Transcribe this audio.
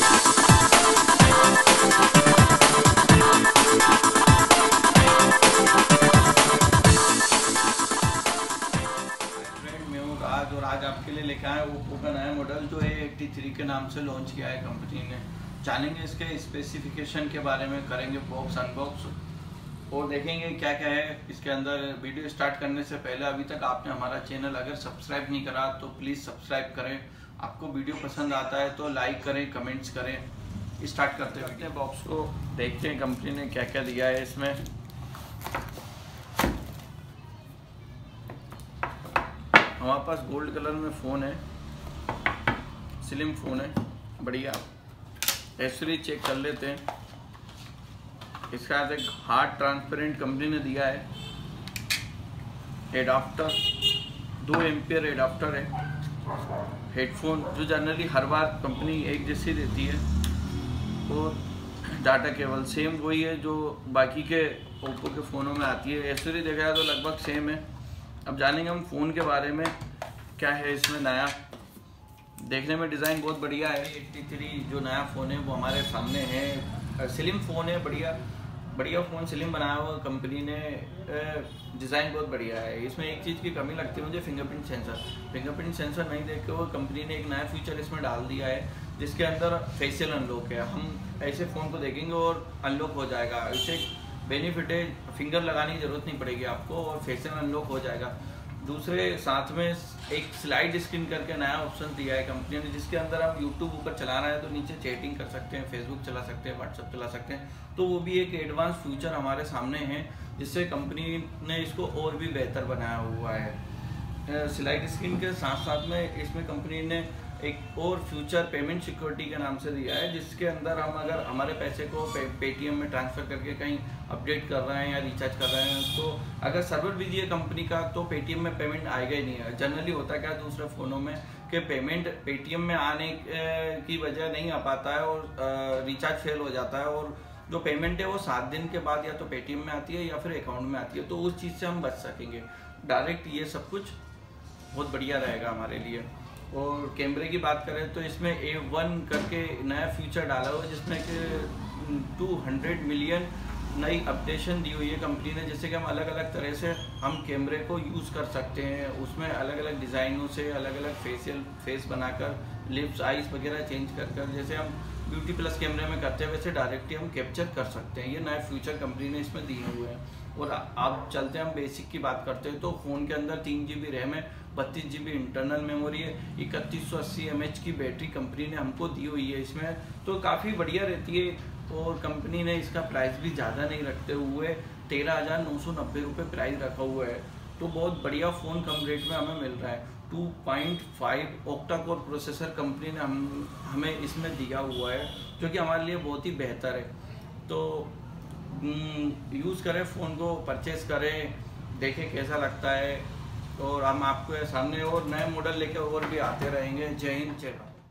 और आज आपके लिए लेके आए ओप्पो का नया मॉडल जो A83 के नाम से लॉन्च किया है कंपनी ने। जानेंगे इसके स्पेसिफिकेशन के बारे में, करेंगे बॉक्स अनबॉक्स और देखेंगे क्या क्या है इसके अंदर। वीडियो स्टार्ट करने से पहले अभी तक आपने हमारा चैनल अगर सब्सक्राइब नहीं करा तो प्लीज़ सब्सक्राइब करें। आपको वीडियो पसंद आता है तो लाइक करें, कमेंट्स करें। स्टार्ट करते हैं बॉक्स को, देखते हैं कंपनी ने क्या क्या दिया है इसमें। हमारे पास गोल्ड कलर में फ़ोन है, स्लिम फ़ोन है, बढ़िया। एक्सेसरीज चेक कर लेते हैं। इसका एक हार्ड ट्रांसपेरेंट कंपनी ने दिया है। एडाप्टर 2 एम्पियर एडाप्टर है। हेडफोन जो जनरली हर बार कंपनी एक जैसी देती है, और डाटा केबल सेम वही है जो बाकी के ओप्पो के फ़ोनों में आती है। एक्सेसरी देखा जाए तो लगभग सेम है। अब जानेंगे हम फ़ोन के बारे में क्या है इसमें नया। देखने में डिज़ाइन बहुत बढ़िया है। A83 जो नया फ़ोन है वो हमारे सामने है। स्लिम फ़ोन है, बढ़िया फ़ोन स्लिम बनाया हुआ कंपनी ने। डिज़ाइन बहुत बढ़िया है। इसमें एक चीज़ की कमी लगती है मुझे, फिंगरप्रिंट सेंसर नहीं देख के वो कंपनी ने एक नया फीचर इसमें डाल दिया है जिसके अंदर फेशियल अनलॉक है। हम ऐसे फ़ोन को देखेंगे और अनलॉक हो जाएगा। इससे बेनिफिट है, फिंगर लगाने की ज़रूरत नहीं पड़ेगी आपको और फेशियल अनलॉक हो जाएगा। दूसरे साथ में एक स्लाइड स्क्रीन करके नया ऑप्शन दिया है कंपनी ने, जिसके अंदर हम यूट्यूब ऊपर चला रहे हैं तो नीचे चैटिंग कर सकते हैं, फेसबुक चला सकते हैं, व्हाट्सएप चला सकते हैं। तो वो भी एक एडवांस फीचर हमारे सामने है जिससे कंपनी ने इसको और भी बेहतर बनाया हुआ है। स्लाइड स्क्रीन के साथ साथ में इसमें कंपनी ने एक और फ्यूचर पेमेंट सिक्योरिटी के नाम से दिया है, जिसके अंदर हम अगर हमारे पैसे को पेटीएम में ट्रांसफ़र करके कहीं अपडेट कर रहे हैं या रिचार्ज कर रहे हैं, तो अगर सर्वर बिजी है कंपनी का तो पेटीएम में पेमेंट आएगा ही नहीं है। जनरली होता क्या दूसरे फ़ोनों में कि पेमेंट पेटीएम में आने की वजह नहीं आ पाता है और रिचार्ज फेल हो जाता है, और जो पेमेंट है वो 7 दिन के बाद या तो पेटीएम में आती है या फिर अकाउंट में आती है। तो उस चीज़ से हम बच सकेंगे डायरेक्ट। ये सब कुछ बहुत बढ़िया रहेगा हमारे लिए। और कैमरे की बात करें तो इसमें A1 करके नया फीचर डाला हुआ है जिसमें कि 200 मिलियन नई अपडेशन दी हुई है कंपनी ने, जिससे कि हम अलग अलग तरह से हम कैमरे को यूज़ कर सकते हैं। उसमें अलग अलग डिज़ाइनों से अलग अलग फेस बनाकर लिप्स आइज वगैरह चेंज कर जैसे हम ब्यूटी प्लस कैमरे में करते हैं वैसे डायरेक्टली हम कैप्चर कर सकते हैं। ये नए फीचर कंपनी ने इसमें दिए हुए हैं। और आप चलते हैं हम बेसिक की बात करते हैं तो फ़ोन के अंदर 3 GB रैम है, 32 GB इंटरनल मेमोरी है, 3180 mAh की बैटरी कंपनी ने हमको दी हुई है इसमें, तो काफ़ी बढ़िया रहती है। और कंपनी ने इसका प्राइस भी ज़्यादा नहीं रखते हुए 13,990 रुपये प्राइस रखा हुआ है। तो बहुत बढ़िया फ़ोन कम रेट में हमें मिल रहा है। 2.5 ऑक्टा कोर प्रोसेसर कंपनी ने हमें इसमें दिया हुआ है जो कि हमारे लिए बहुत ही बेहतर है। तो यूज़ करें फ़ोन को, परचेज़ करें, देखें कैसा लगता है। और हम आपको सामने और नए मॉडल लेकर और भी आते रहेंगे। जय हिंद, जय भारत।